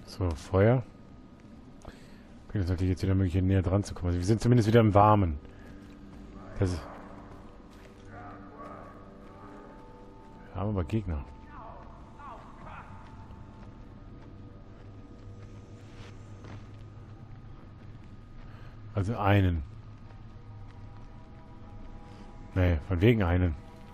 So, Feuer. Okay, das ist natürlich jetzt wieder möglich, hier näher dran zu kommen. Also wir sind zumindest wieder im Warmen. Das ist... Wir haben aber Gegner. Also einen. Nee, von wegen einen.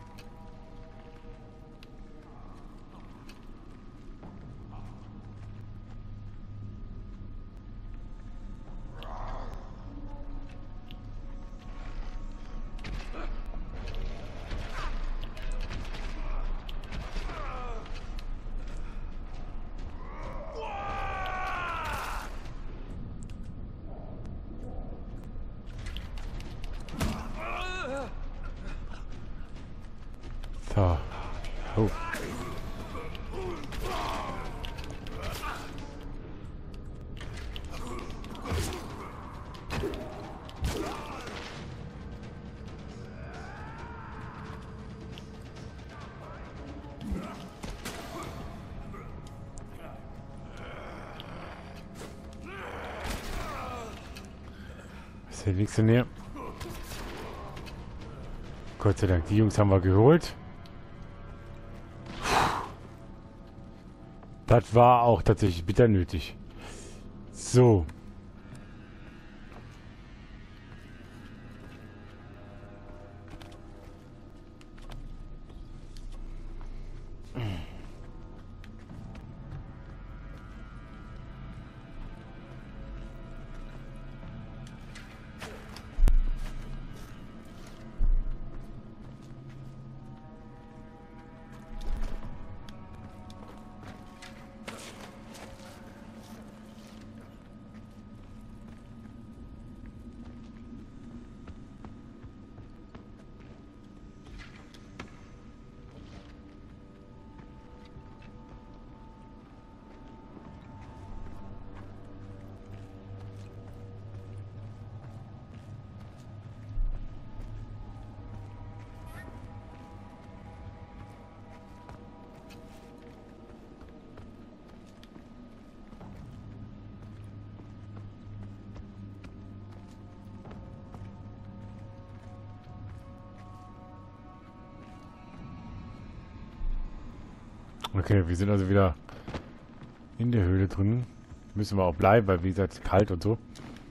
So. Oh. Ist der nächste näher? Gott sei Dank, die Jungs haben wir geholt. Das war auch tatsächlich bitter nötig. So. Okay, wir sind also wieder in der Höhle drin. Müssen wir auch bleiben, weil wie gesagt, kalt und so.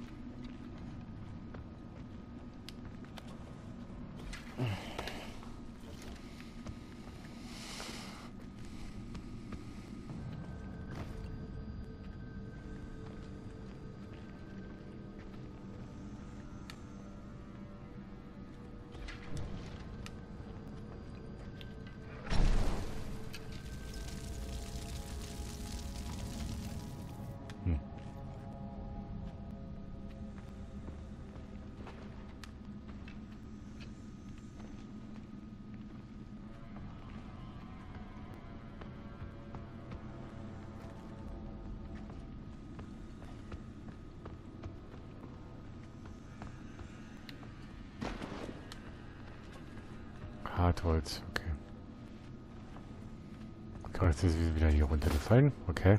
Hartholz, okay. Okay, jetzt ist sie wieder hier runtergefallen. Okay.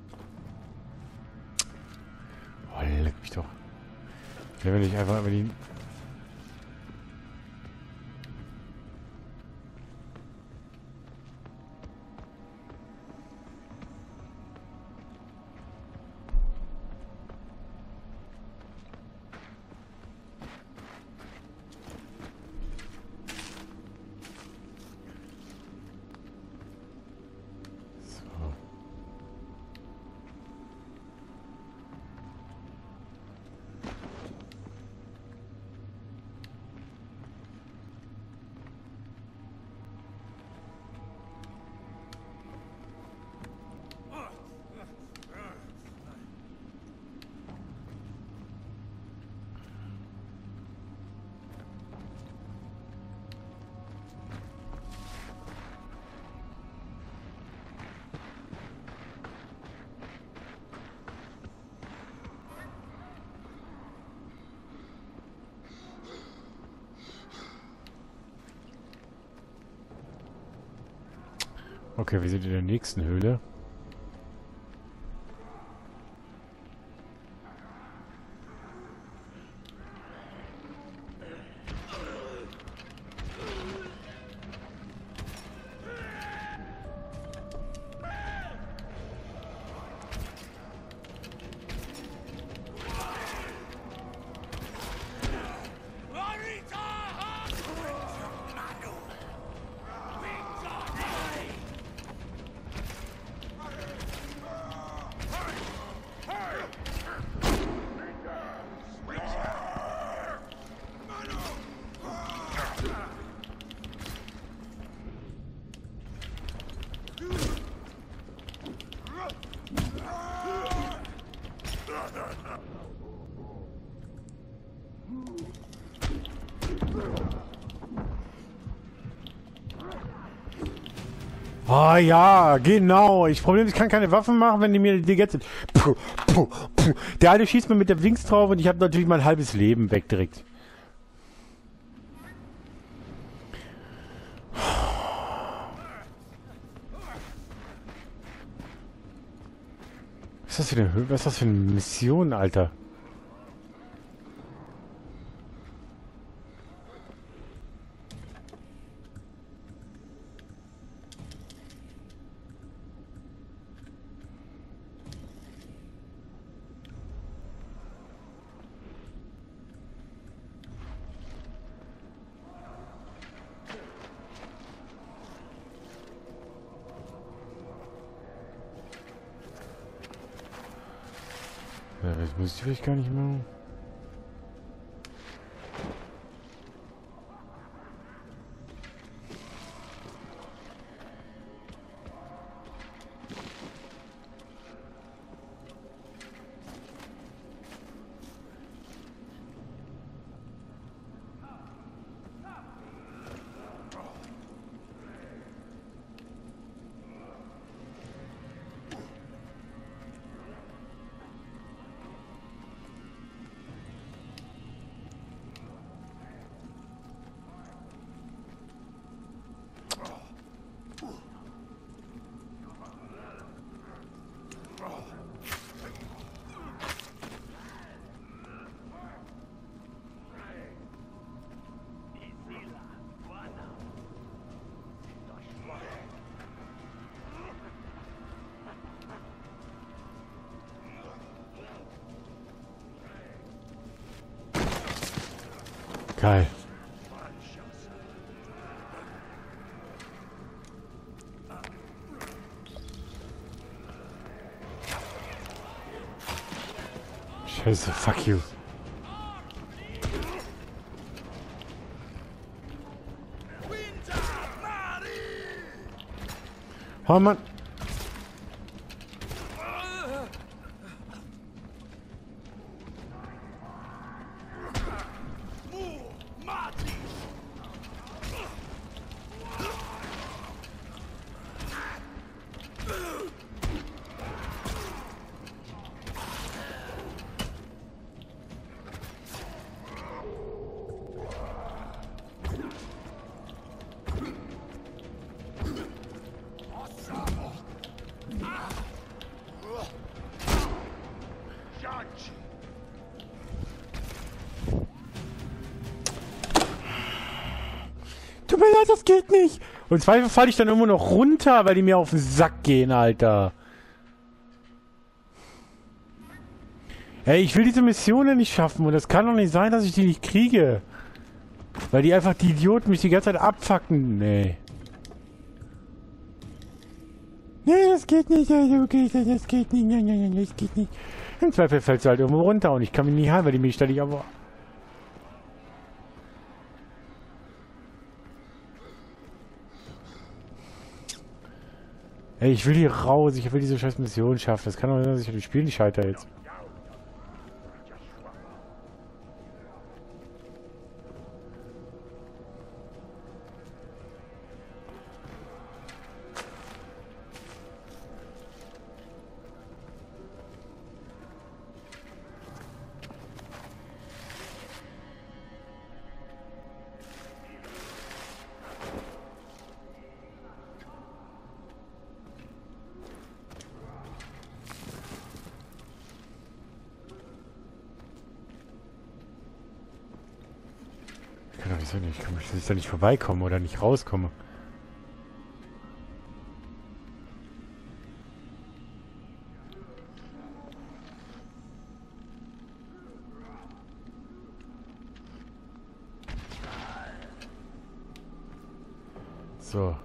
Oh, leck mich doch. Ja, wenn ich einfach über die... So. Okay, wir sind in der nächsten Höhle. Ah ja, genau. Problem ist, ich kann keine Waffen machen, wenn die mir die ganze... Puh, puh, puh. Der Alte schießt mir mit der Wings drauf und ich habe natürlich mein halbes Leben weg direkt. Was ist das für eine Mission, Alter? Ja, das muss ich vielleicht gar nicht machen. Geil. Scheiße, fuck you. Oh Mann. Tut mir leid, das geht nicht. Und im Zweifel falle ich dann irgendwo noch runter, weil die mir auf den Sack gehen, Alter. Ey, ich will diese Missionen nicht schaffen und das kann doch nicht sein, dass ich die nicht kriege. Weil die einfach, die Idioten, mich die ganze Zeit abfacken. Nee. Nee, das geht nicht, okay, das geht nicht, nein, das geht nicht. Im Zweifel fällst du halt irgendwo runter und ich kann mich nicht halten, weil die mich ständig aber... Ey, ich will hier raus, ich will diese scheiß Mission schaffen. Das kann doch nicht sein, dass ich an dem Spiel nicht scheitere jetzt. Kann doch nicht sein, ich kann schließlich da nicht vorbeikommen oder nicht rauskomme. So.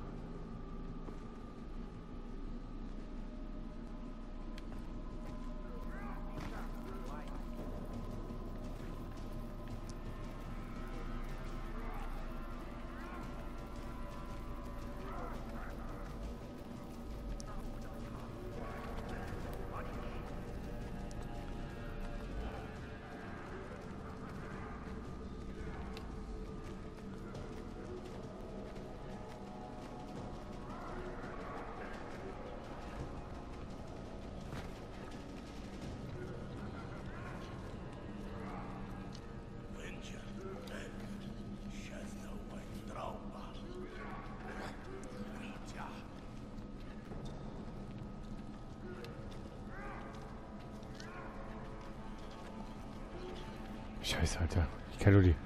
Scheiße, Alter. Ich kann nur die...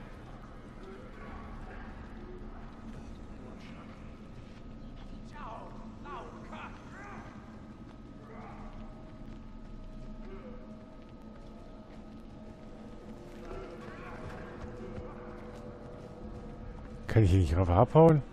Kann ich hier nicht drauf abhauen?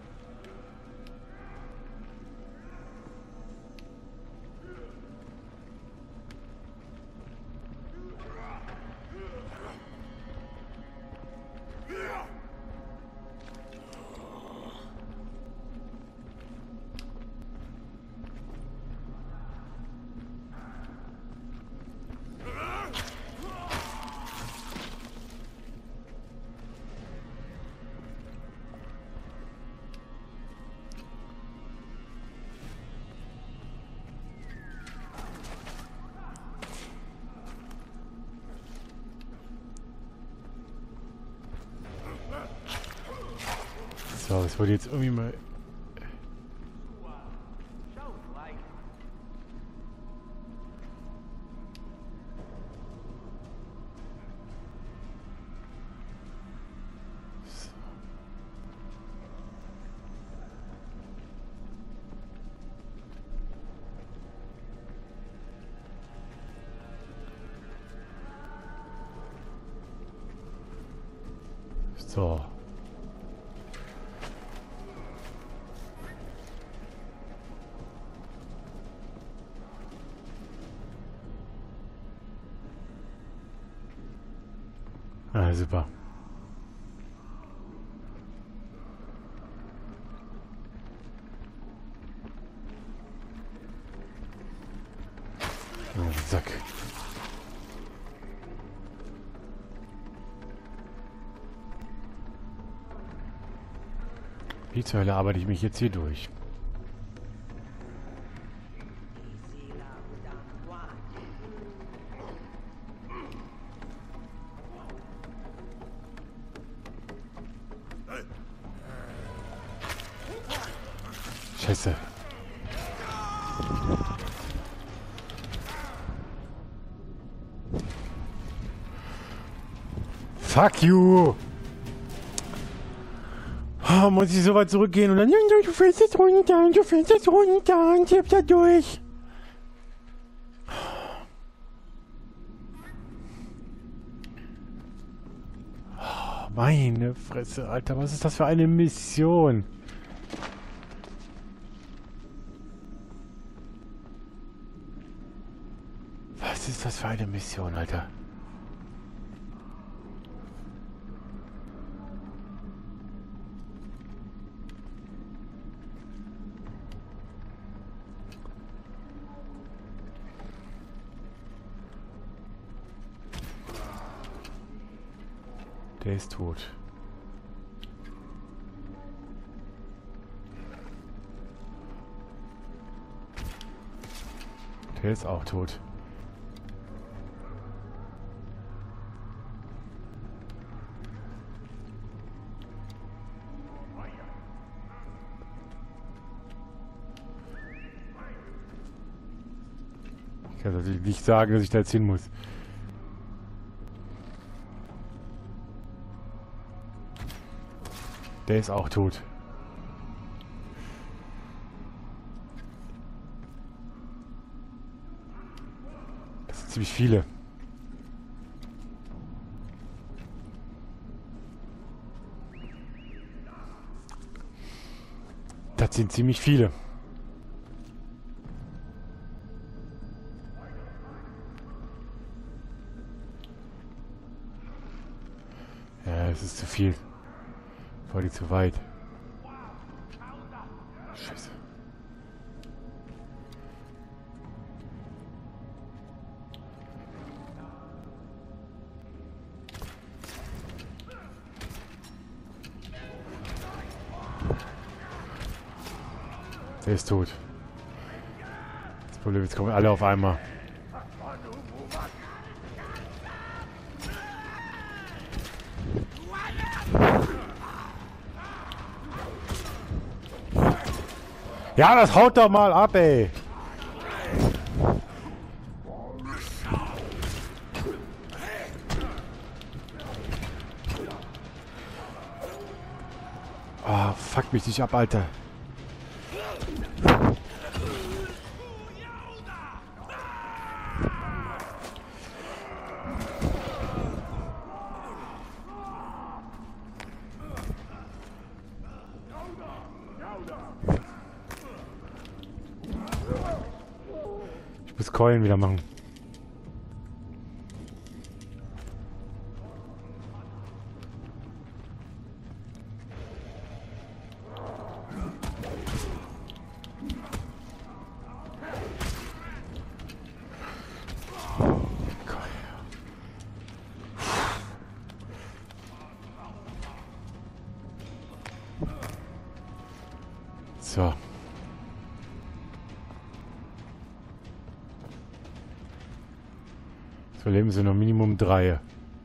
So, es wurde jetzt irgendwie mal... So. Ah, super. Oh, zack. Wie zur Hölle arbeite ich mich jetzt hier durch? Scheiße. Fuck you! Oh, muss ich so weit zurückgehen und dann... Du fällst jetzt runter, du fällst jetzt runter und tippst da durch. Oh, meine Fresse, Alter, was ist das für eine Mission? Was ist das für eine Mission, Alter? Der ist tot. Der ist auch tot. Ich kann natürlich nicht sagen, dass ich da jetzt hin muss. Der ist auch tot. Das sind ziemlich viele. Das sind ziemlich viele. Ja, es ist zu viel. War die zu weit. Scheiße. Der ist tot. Das Problem ist, jetzt kommen alle auf einmal. Ja, das haut doch mal ab, ey. fuck mich nicht ab, Alter. Ich muss Keulen wieder machen. So. So leben sie noch Minimum 3.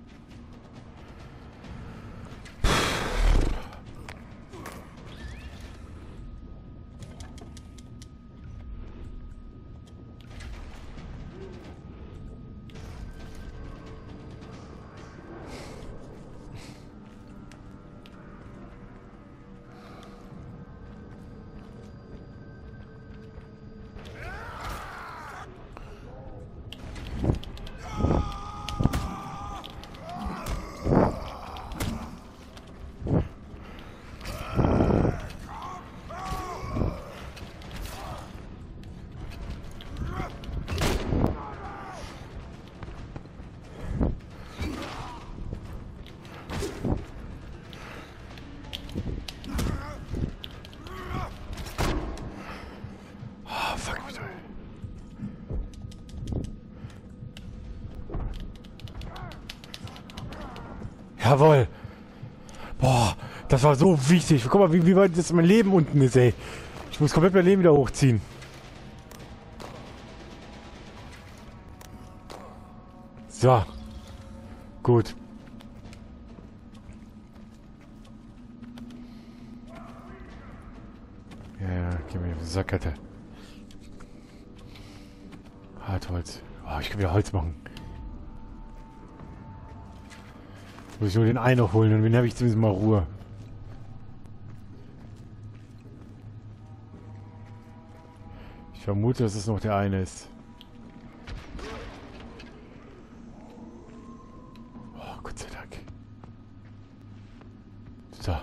Jawohl. Boah, das war so wichtig. Guck mal, wie weit jetzt mein Leben unten ist, ey. Ich muss komplett mein Leben wieder hochziehen. So. Gut. Ja, geh mir auf die Sackgatte. Hartholz. Oh, ich kann wieder Holz machen. Muss ich nur den einen noch holen und dann habe ich zumindest mal Ruhe. Ich vermute, dass es noch der eine ist. Oh, Gott sei Dank. So.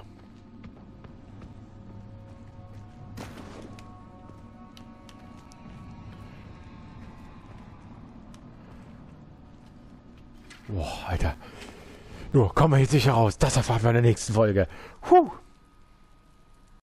Boah, Alter. Nur, kommen wir jetzt sicher raus. Das erfahren wir in der nächsten Folge. Puh.